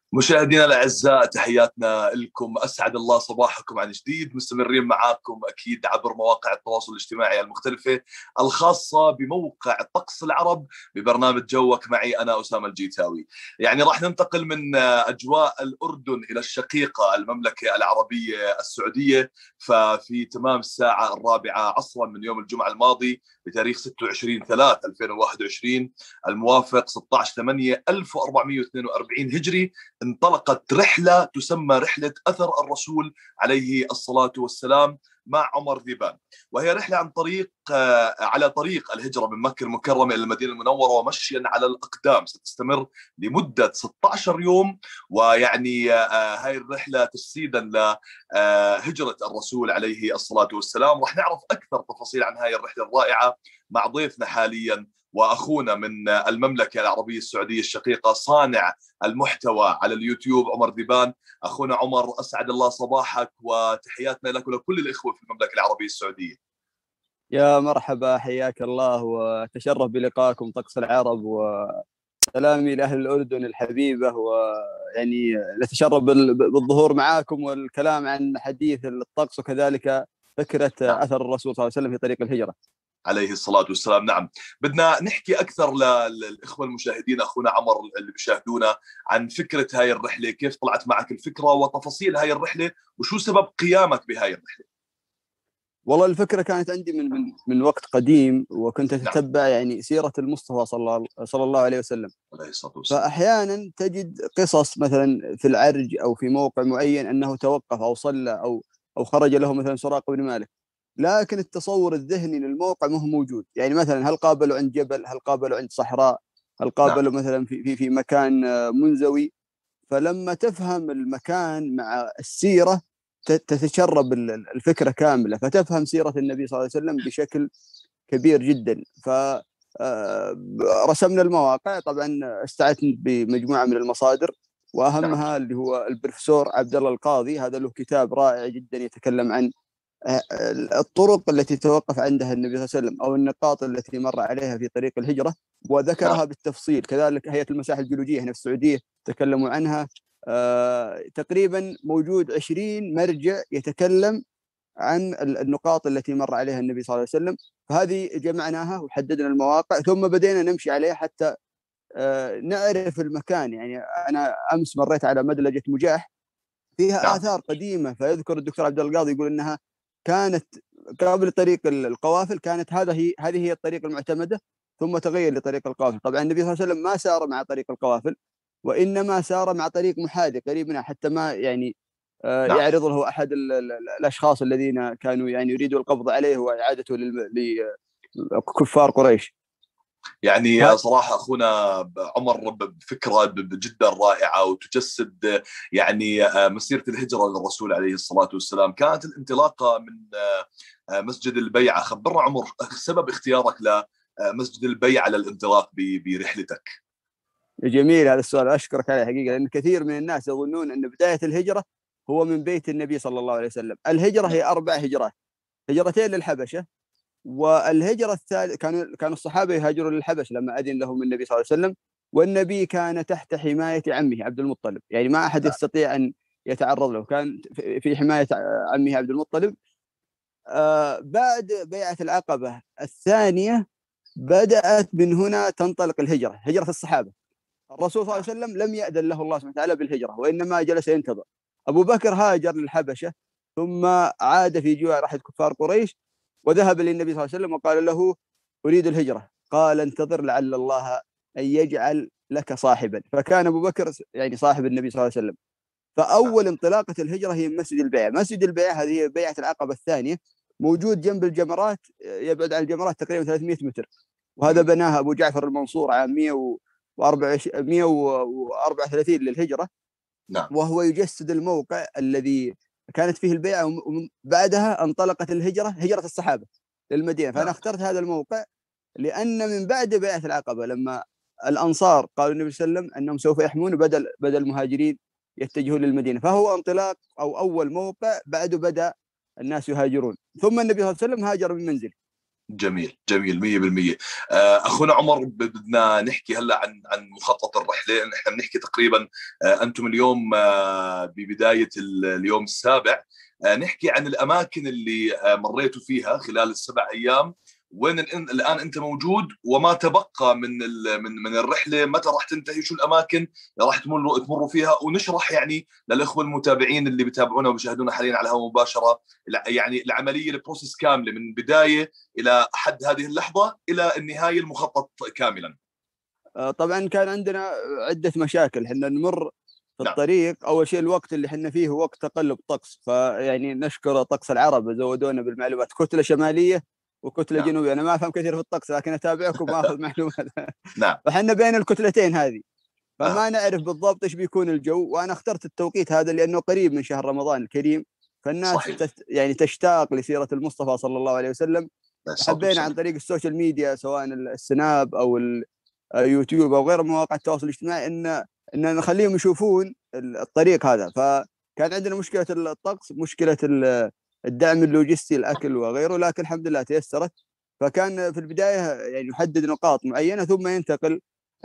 مشاهدينا الأعزاء، تحياتنا لكم. أسعد الله صباحكم عن جديد. مستمرين معاكم أكيد عبر مواقع التواصل الاجتماعي المختلفة الخاصة بموقع طقس العرب ببرنامج جوك، معي أنا أسامة الجيتاوي. يعني راح ننتقل من أجواء الأردن إلى الشقيقة المملكة العربية السعودية. ففي تمام الساعة 4 عصرا من يوم الجمعة الماضي بتاريخ 26/3/2021 الموافق 16/8/1442 هجري، انطلقت رحلة تسمى رحلة أثر الرسول عليه الصلاة والسلام مع عمر ذيبان. وهي رحلة عن طريق على طريق الهجرة من مكة المكرمة إلى المدينة المنورة ومشيا على الأقدام، ستستمر لمدة 16 يوم. ويعني هاي الرحلة تجسيدا لهجرة الرسول عليه الصلاة والسلام. رح نعرف أكثر تفاصيل عن هاي الرحلة الرائعة مع ضيفنا حاليا وأخونا من المملكة العربية السعودية الشقيقة، صانع المحتوى على اليوتيوب عمر ذيبان. أخونا عمر، أسعد الله صباحك وتحياتنا لك ولكل الإخوة في المملكة العربية السعودية. يا مرحبا، حياك الله وتشرف بلقائكم طقس العرب، وسلامي لأهل الأردن الحبيبة. ويعني نتشرف بالظهور معاكم والكلام عن حديث الطقس وكذلك فكرة نعم. أثر الرسول صلى الله عليه وسلم في طريق الهجرة عليه الصلاة والسلام. نعم، بدنا نحكي أكثر للإخوة المشاهدين أخونا عمر اللي بيشاهدونا عن فكرة هاي الرحلة، كيف طلعت معك الفكرة وتفاصيل هاي الرحلة وشو سبب قيامك بهاي الرحلة. والله الفكرة كانت عندي من وقت قديم، وكنت نعم. أتتبع يعني سيرة المصطفى صلى الله عليه وسلم. عليه الصلاة والسلام. فأحيانا تجد قصص مثلا في العرج أو في موقع معين أنه توقف أو صلى أو خرج له مثلا سراقة بن مالك، لكن التصور الذهني للموقع ما هو موجود. يعني مثلا هل قابلوا عند جبل، هل قابلوا عند صحراء، هل نعم. قابلوا مثلا في مكان منزوي. فلما تفهم المكان مع السيرة تتشرب الفكرة كاملة، فتفهم سيرة النبي صلى الله عليه وسلم بشكل كبير جدا. ف رسمنا المواقع، طبعا استعدت بمجموعة من المصادر، نعم. وأهمها اللي هو البروفيسور عبد الله القاضي. هذا له كتاب رائع جدا يتكلم عن الطرق التي توقف عندها النبي صلى الله عليه وسلم أو النقاط التي مر عليها في طريق الهجرة، وذكرها نعم. بالتفصيل. كذلك هيئة المساحة الجيولوجية هنا في السعودية تكلموا عنها. تقريبا موجود 20 مرجع يتكلم عن النقاط التي مر عليها النبي صلى الله عليه وسلم. فهذه جمعناها وحددنا المواقع، ثم بدينا نمشي عليها حتى نعرف المكان. يعني أنا أمس مريت على مدلجة مجاح فيها نعم. آثار قديمة، فيذكر الدكتور عبد القاضي يقول أنها كانت قبل طريق القوافل، كانت هذه هي الطريق المعتمدة، ثم تغير لطريق القوافل. طبعا النبي صلى الله عليه وسلم ما سار مع طريق القوافل، وإنما سار مع طريق محاذي قريب منها، حتى ما يعني نعم. يعرض له أحد الأشخاص الذين كانوا يعني يريدوا القبض عليه وإعادته لكفار قريش. يعني صراحة أخونا عمر بفكرة جدا رائعة وتجسد يعني مسيرة الهجرة للرسول عليه الصلاة والسلام. كانت الانطلاقة من مسجد البيعة. خبرنا عمر سبب اختيارك لمسجد البيعة للانطلاق برحلتك. جميل هذا السؤال، أشكرك عليه حقيقة، لأن كثير من الناس يظنون أن بداية الهجرة هو من بيت النبي صلى الله عليه وسلم. الهجرة هي 4 هجرات: هجرتين للحبشة، والهجرة الثالث كانوا الصحابة يهاجرون للحبش لما أذن لهم النبي صلى الله عليه وسلم، والنبي كان تحت حماية عمه عبد المطلب، يعني ما أحد يستطيع أن يتعرض له، كان في حماية عمه عبد المطلب. بعد بيعة العقبة الثانية بدأت من هنا تنطلق الهجرة، هجرة الصحابة. الرسول صلى الله عليه وسلم لم يأذن له الله سبحانه وتعالى بالهجرة، وإنما جلس ينتظر. أبو بكر هاجر للحبشة، ثم عاد في جوع راحة كفار قريش، وذهب للنبي صلى الله عليه وسلم وقال له: أريد الهجرة. قال: انتظر لعل الله أن يجعل لك صاحبا. فكان أبو بكر يعني صاحب النبي صلى الله عليه وسلم. فأول انطلاقة الهجرة هي مسجد البيعة. مسجد البيعة هذه هي بيعة العقبة الثانية، موجود جنب الجمرات، يبعد عن الجمرات تقريبا 300 متر. وهذا بناها أبو جعفر المنصور عام 134 للهجرة. نعم. وهو يجسد الموقع الذي كانت فيه البيعة، ومن بعدها انطلقت الهجرة، هجرة الصحابة للمدينة. فأنا نعم. اخترت هذا الموقع لأن من بعد بيعة العقبة لما الأنصار قالوا النبي صلى الله عليه وسلم أنهم سوف يحمون بدل المهاجرين يتجهون للمدينة، فهو انطلاق أو أول موقع بعده بدأ الناس يهاجرون. ثم النبي صلى الله عليه وسلم هاجر من منزله، جميل جميل 100%. اخونا عمر، بدنا نحكي هلا عن مخطط الرحله. احنا بنحكي تقريبا انتم اليوم ببدايه اليوم السابع. نحكي عن الاماكن اللي مريتوا فيها خلال السبع ايام، وين الان انت موجود، وما تبقى من الرحله، متى راح تنتهي، شو الاماكن اللي راح تمروا فيها، ونشرح يعني للاخوه المتابعين اللي بيتابعونا وبيشاهدونا حاليا على الهواء مباشره يعني العمليه، البروسيس كامله من بدايه الى حد هذه اللحظه الى النهايه، المخطط كاملا. طبعا كان عندنا عدة مشاكل حنا نمر في نعم. الطريق. أول شيء الوقت اللي حنا فيه هو وقت تقلب طقس، فيعني نشكر طقس العرب زودونا بالمعلومات، كتلة شمالية وكتلة نعم. جنوبية. أنا ما أفهم كثير في الطقس لكن أتابعكم وأخذ معلومات. نعم. فحنا بين الكتلتين هذه، آه. فما نعرف بالضبط إيش بيكون الجو. وأنا اخترت التوقيت هذا لأنه قريب من شهر رمضان الكريم، فالناس صحيح. يعني تشتاق لسيرة المصطفى صلى الله عليه وسلم. عليه الصلاه حبينا عن والسلام. طريق السوشيال ميديا سواء السناب أو يوتيوب او غير مواقع التواصل الاجتماعي ان نخليهم يشوفون الطريق هذا. فكان عندنا مشكله الطقس، مشكله الدعم اللوجستي، الاكل وغيره، لكن الحمد لله تيسرت. فكان في البدايه يعني نحدد نقاط معينه ثم ينتقل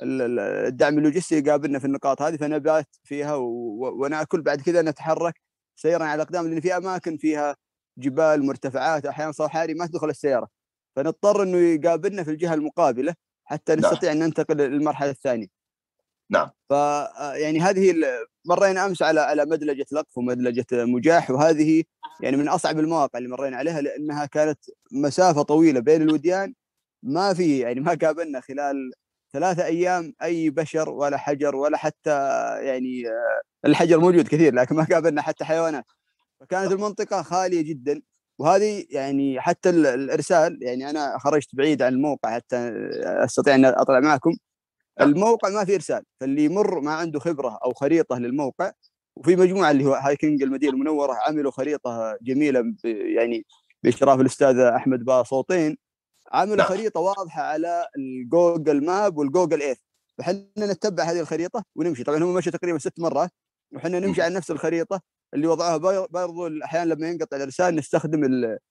الدعم اللوجستي يقابلنا في النقاط هذه، فنبات فيها وناكل. بعد كذا نتحرك سيرا على الاقدام، لان في اماكن فيها جبال مرتفعات، احيانا صحاري ما تدخل السياره، فنضطر انه يقابلنا في الجهه المقابله حتى نعم. نستطيع ان ننتقل للمرحله الثانيه. نعم. ف يعني هذه مرينا امس على مدلجه لقف ومدلجه مجاح، وهذه يعني من اصعب المواقع اللي مرينا عليها، لانها كانت مسافه طويله بين الوديان. ما في يعني ما قابلنا خلال 3 ايام اي بشر ولا حجر ولا حتى يعني الحجر موجود كثير لكن ما قابلنا حتى حيوانات. فكانت المنطقه خاليه جدا. وهذه يعني حتى الارسال، يعني انا خرجت بعيد عن الموقع حتى استطيع ان اطلع معكم. نعم. الموقع ما في ارسال، فاللي يمر ما عنده خبره او خريطه للموقع. وفي مجموعه اللي هو هايكنج المدينه المنوره عملوا خريطه جميله يعني باشراف الاستاذ احمد باصوتين، عملوا نعم. خريطه واضحه على الجوجل ماب والجوجل ايث. فحنا نتبع هذه الخريطه ونمشي. طبعا هم مشوا تقريبا 6 مرات وحنا نمشي على نفس الخريطه اللي وضعوها. برضو احيانا لما ينقطع الارسال نستخدم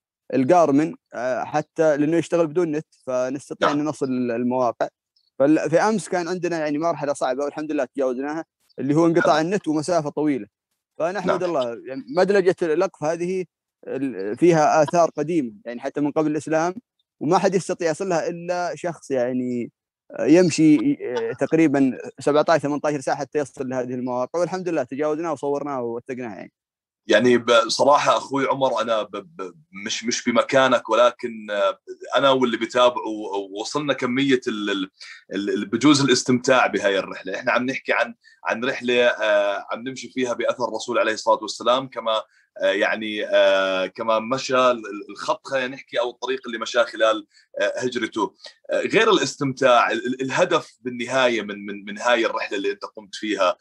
الجارمن حتى لانه يشتغل بدون نت، فنستطيع نعم. ان نصل المواقع. ففي امس كان عندنا يعني مرحله صعبه والحمد لله تجاوزناها، اللي هو انقطاع نعم. النت ومسافه طويله. نعم. فنحمد الله. يعني مدلجه الأقف هذه فيها آثار قديمة يعني حتى من قبل الإسلام، وما حد يستطيع يصلها إلا شخص يعني يمشي تقريبا 17 18 ساعة حتى يصل لهذه المواقع، والحمد لله تجاوزناها وصورناها ووثقناها يعني. يعني بصراحة أخوي عمر، أنا مش بمكانك، ولكن أنا واللي بتابعه وصلنا كمية بجوز الاستمتاع بهاي الرحلة. إحنا عم نحكي عن رحلة عم نمشي فيها بأثر الرسول عليه الصلاة والسلام، كما يعني كما مشى الخط، خلينا نحكي، أو الطريق اللي مشاه خلال هجرته. غير الاستمتاع، الهدف بالنهاية من هاي الرحلة اللي أنت قمت فيها،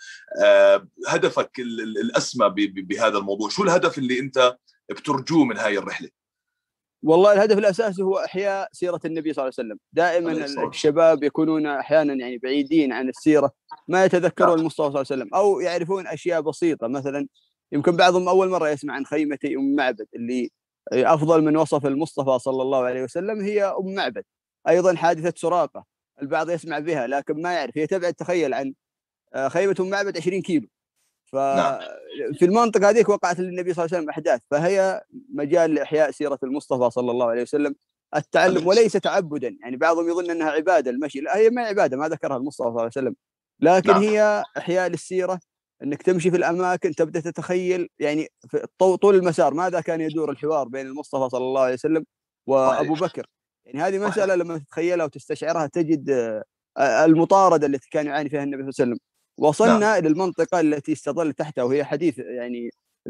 هدفك الأسمى بهذا الموضوع، شو الهدف اللي أنت بترجوه من هاي الرحلة؟ والله الهدف الأساسي هو إحياء سيرة النبي صلى الله عليه وسلم. دائما الشباب يكونون أحيانا يعني بعيدين عن السيرة، ما يتذكرون المصطفى صلى الله عليه وسلم أو يعرفون أشياء بسيطة. مثلا يمكن بعضهم أول مرة يسمع عن خيمتي أم معبد، اللي أفضل من وصف المصطفى صلى الله عليه وسلم هي أم معبد. أيضا حادثة سراقة البعض يسمع بها لكن ما يعرف، هي تبعد تخيل عن خيمة أم معبد 20 كيلو. نعم. ففي المنطقة هذيك وقعت للنبي صلى الله عليه وسلم أحداث، فهي مجال لإحياء سيرة المصطفى صلى الله عليه وسلم، التعلم وليس تعبدا. يعني بعضهم يظن أنها عبادة المشي، لا هي ما عبادة، ما ذكرها المصطفى صلى الله عليه وسلم، لكن نعم. هي إحياء للسيرة. أنك تمشي في الأماكن تبدأ تتخيل يعني في طول المسار ماذا كان يدور الحوار بين المصطفى صلى الله عليه وسلم وأبو صحيح. بكر. يعني هذه صحيح. مسألة لما تتخيلها وتستشعرها تجد المطاردة التي كان يعاني فيها النبي صلى الله عليه وسلم. نعم. وصلنا للمنطقة التي استظل تحتها، وهي حديث يعني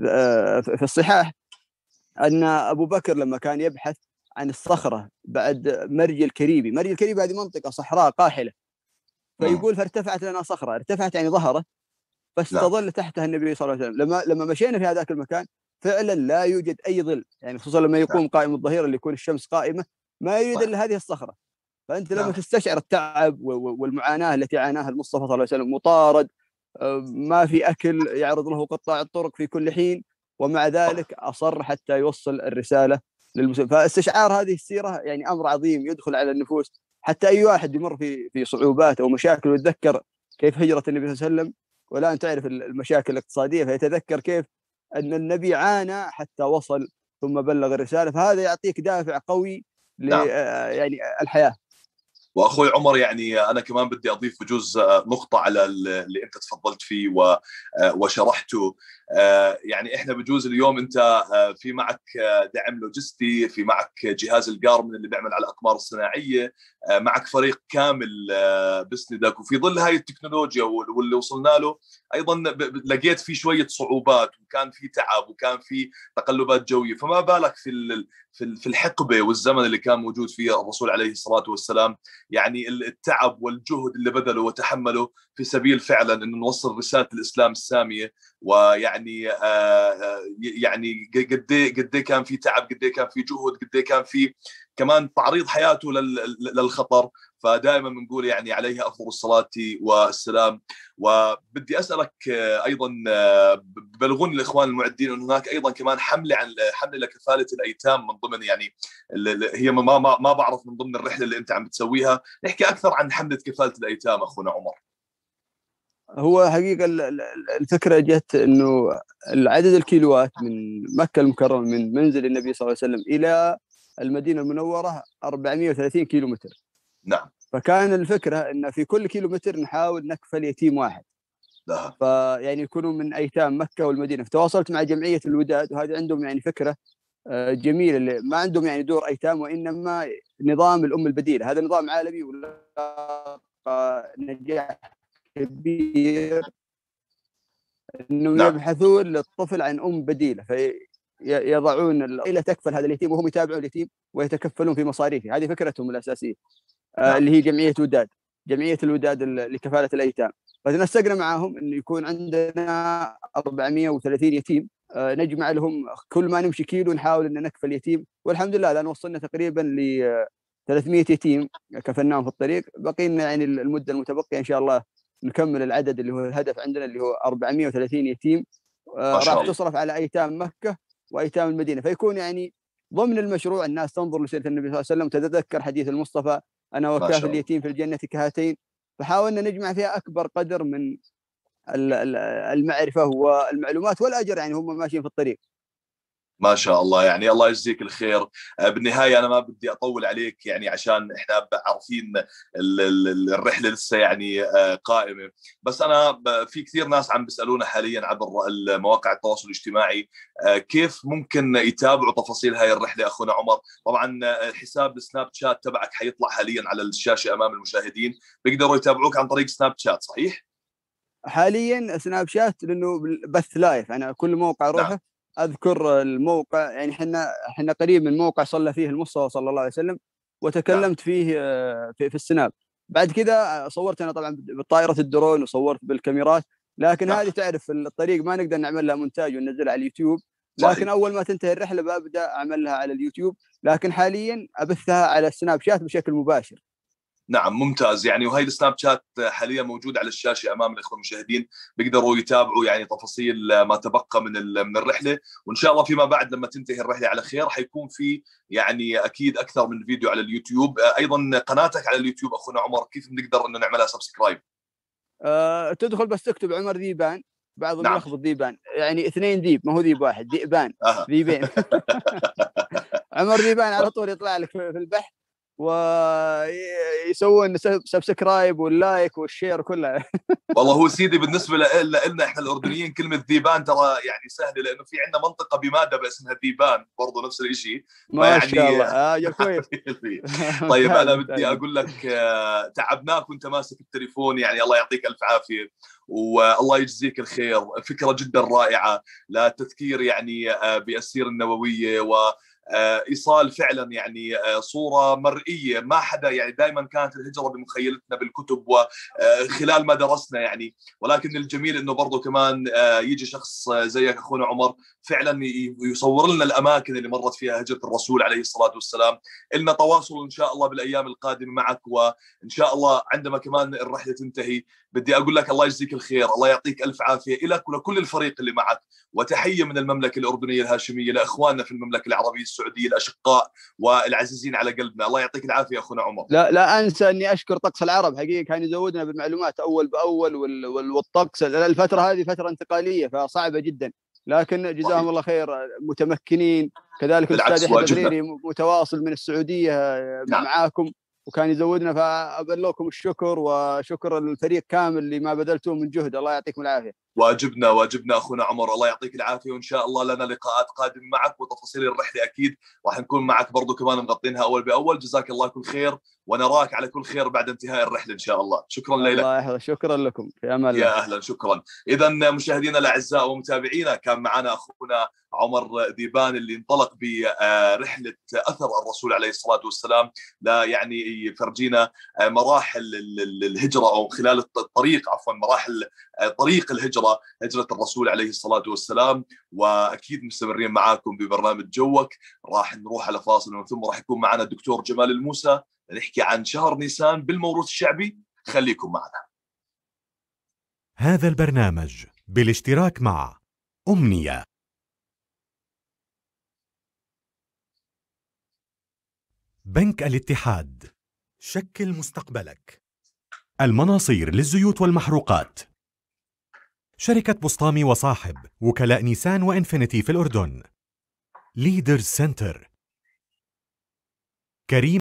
في الصحاح أن أبو بكر لما كان يبحث عن الصخرة بعد مرج الكريبي. مرج الكريبي هذه منطقة صحراء قاحلة، فيقول فارتفعت لنا صخرة، ارتفعت يعني ظهره، نعم. فاستظل تحتها النبي صلى الله عليه وسلم. لما مشينا في هذاك المكان فعلا لا يوجد أي ظل، يعني خصوصا لما نعم. يقوم قائم الظهير اللي يكون الشمس قائمة ما يوجد صحيح. إلا هذه الصخرة. فأنت لما نعم. تستشعر التعب والمعاناة التي عاناها المصطفى صلى الله عليه وسلم، مطارد، ما في أكل، يعرض له قطاع الطرق في كل حين، ومع صحيح. ذلك أصر حتى يوصل الرسالة فاستشعار هذه السيرة يعني أمر عظيم يدخل على النفوس، حتى أي واحد يمر في صعوبات أو مشاكل ويتذكر كيف هجرة النبي صلى الله عليه وسلم، والآن تعرف المشاكل الاقتصادية، فيتذكر كيف أن النبي عانى حتى وصل ثم بلغ الرسالة، فهذا يعطيك دافع قوي نعم. يعني الحياة. واخوي عمر، يعني انا كمان بدي اضيف بجوز نقطه على اللي انت تفضلت فيه وشرحته. يعني احنا بجوز اليوم انت في معك دعم لوجستي، في معك جهاز الجارمن اللي بيعمل على الاقمار الصناعيه، معك فريق كامل بسندك، وفي ظل هاي التكنولوجيا واللي وصلنا له ايضا لقيت في شويه صعوبات، وكان في تعب، وكان في تقلبات جويه، فما بالك في الحقبه والزمن اللي كان موجود فيه الرسول عليه الصلاه والسلام. يعني التعب والجهد اللي بذله وتحمله في سبيل فعلا انه نوصل رساله الاسلام الساميه. ويعني يعني قد كان في تعب، قد كان في جهد، قد كان في كمان تعريض حياته للخطر. فدائما بنقول يعني عليه افضل الصلاه والسلام. وبدي اسالك ايضا، بلغون الاخوان المعدين ان هناك ايضا كمان حمله لكفاله الايتام من ضمن، يعني هي ما بعرف من ضمن الرحله اللي انت عم بتسويها. نحكي اكثر عن حمله كفاله الايتام اخونا عمر. هو حقيقة الفكرة جت انه العدد الكيلوات من مكة المكرمة من منزل النبي صلى الله عليه وسلم الى المدينة المنورة 430 كيلو متر. نعم. فكان الفكرة ان في كل كيلو متر نحاول نكفل يتيم واحد. لها. فيعني يكونوا من ايتام مكة والمدينة. فتواصلت مع جمعية الوداد، وهذه عندهم يعني فكرة جميلة، اللي ما عندهم يعني دور ايتام، وانما نظام الام البديلة. هذا نظام عالمي ولاقى نجاح كبير، انهم نعم. يبحثون للطفل عن ام بديله، فيضعون العائله تكفل هذا اليتيم، وهم يتابعون اليتيم ويتكفلون في مصاريفه. هذه فكرتهم الاساسيه. نعم. اللي هي جمعيه وداد، جمعيه الوداد لكفاله الايتام. فتنسقنا معهم انه يكون عندنا 430 يتيم، نجمع لهم كل ما نمشي كيلو نحاول ان نكفل يتيم. والحمد لله الان وصلنا تقريبا ل 300 يتيم كفلناهم في الطريق. بقي لنا يعني المده المتبقيه ان شاء الله نكمل العدد اللي هو الهدف عندنا، اللي هو 430 يتيم. ما شاء راح الله. تصرف على ايتام مكه وايتام المدينه. فيكون يعني ضمن المشروع الناس تنظر لسيره النبي صلى الله عليه وسلم وتتذكر حديث المصطفى: انا ما وكافل شاء الله. اليتيم في الجنه كهاتين. فحاولنا نجمع فيها اكبر قدر من المعرفه والمعلومات والاجر، يعني هم ماشيين في الطريق. ما شاء الله، يعني الله يجزيك الخير. بالنهاية أنا ما بدي أطول عليك، يعني عشان إحنا عارفين الرحلة لسه يعني قائمة. بس أنا في كثير ناس عم بيسألونا حاليا عبر مواقع التواصل الاجتماعي كيف ممكن يتابعوا تفاصيل هاي الرحلة أخونا عمر. طبعا حساب السناب شات تبعك حيطلع حاليا على الشاشة أمام المشاهدين، بيقدروا يتابعوك عن طريق سناب شات، صحيح؟ حاليا سناب شات لانه بث لايف، انا كل موقع نعم. اروحه اذكر الموقع. يعني احنا قريب من موقع صلى فيه المصطفى صلى الله عليه وسلم، نعم. وتكلمت فيه في السناب. بعد كذا صورت انا طبعا بطائره الدرون وصورت بالكاميرات، لكن نعم. هذه تعرف في الطريق ما نقدر نعمل لها مونتاج وننزلها على اليوتيوب. لكن صحيح. اول ما تنتهي الرحله ببدا اعملها على اليوتيوب، لكن حاليا ابثها على السناب شات بشكل مباشر. نعم، ممتاز. يعني وهي السناب شات حاليا موجود على الشاشه امام الاخوه المشاهدين، بيقدروا يتابعوا يعني تفاصيل ما تبقى من الرحله. وان شاء الله فيما بعد لما تنتهي الرحله على خير حيكون في يعني اكيد اكثر من فيديو على اليوتيوب. ايضا قناتك على اليوتيوب اخونا عمر، كيف بنقدر انه نعملها سبسكرايب؟ تدخل بس تكتب عمر ذيبان، بعضهم نعم. يلخبط ذيبان، يعني اثنين ذيب، ما هو ذيب واحد، ذئبان، أه. ذيبين. عمر ذيبان على طول يطلع لك في البحث، ويسوون سبسكرايب واللايك والشير كلها. والله هو سيدي بالنسبه لنا احنا الاردنيين كلمه ذيبان ترى يعني سهله، لانه في عندنا منطقه بمادة اسمها ذيبان برضه نفس الشيء. ما شاء فيعني الله، يا كويس. طيب ممتاز انا بدي ممتاز. اقول لك تعبناك وانت ماسك التليفون، يعني الله يعطيك الف عافيه والله يجزيك الخير. فكره جدا رائعه لتذكير يعني بالسيره النبويه، و ايصال فعلا يعني صوره مرئيه. ما حدا يعني دائما كانت الهجره بمخيلتنا بالكتب وخلال ما درسنا يعني، ولكن الجميل انه برضه كمان يجي شخص زيك اخونا عمر فعلا يصور لنا الاماكن اللي مرت فيها هجره الرسول عليه الصلاه والسلام. لنا تواصل ان شاء الله بالايام القادمه معك، وان شاء الله عندما كمان الرحله تنتهي بدي اقول لك الله يجزيك الخير، الله يعطيك الف عافيه لك ولكل الفريق اللي معك. وتحيه من المملكه الاردنيه الهاشميه لاخواننا في المملكه العربيه السعودية الأشقاء والعزيزين على قلبنا. الله يعطيك العافية أخونا عمر. لا أنسى أني أشكر طقس العرب، حقيقة كان يزودنا بالمعلومات أول بأول، والطقس الفترة هذه فترة انتقالية فصعبة جدا، لكن جزاهم الله خير متمكنين. كذلك الأستاذ يحيى الغريري متواصل من السعودية معاكم وكان يزودنا، فأبلغكم الشكر وشكر الفريق كامل اللي ما بذلتوه من جهد. الله يعطيكم العافية. واجبنا أخونا عمر، الله يعطيك العافية، وإن شاء الله لنا لقاءات قادمة معك وتفاصيل الرحلة أكيد راح نكون معك برضو كمان مغطينها أول بأول. جزاك الله كل خير ونراك على كل خير بعد انتهاء الرحلة إن شاء الله. شكرا لك. الله يحفظك، شكرا لكم، في أمان الله. يا أهلا، شكرا. إذا مشاهدينا الأعزاء ومتابعينا، كان معنا أخونا عمر ذيبان اللي انطلق برحلة أثر الرسول عليه الصلاة والسلام، لا يعني يفرجينا مراحل الهجرة أو خلال الطريق، عفوا مراحل طريق الهجرة، هجرة الرسول عليه الصلاة والسلام. وأكيد مستمرين معاكم ببرنامج جوك. راح نروح على فاصل ومن ثم راح يكون معنا الدكتور جمال الموسى نحكي عن شهر نيسان بالموروث الشعبي. خليكم معنا. هذا البرنامج بالاشتراك مع أمنية، بنك الاتحاد، شكل مستقبلك، المناصير للزيوت والمحروقات، شركة بسطامي وصاحب، وكلاء نيسان وإنفينيتي في الأردن، ليدرز سنتر، كريم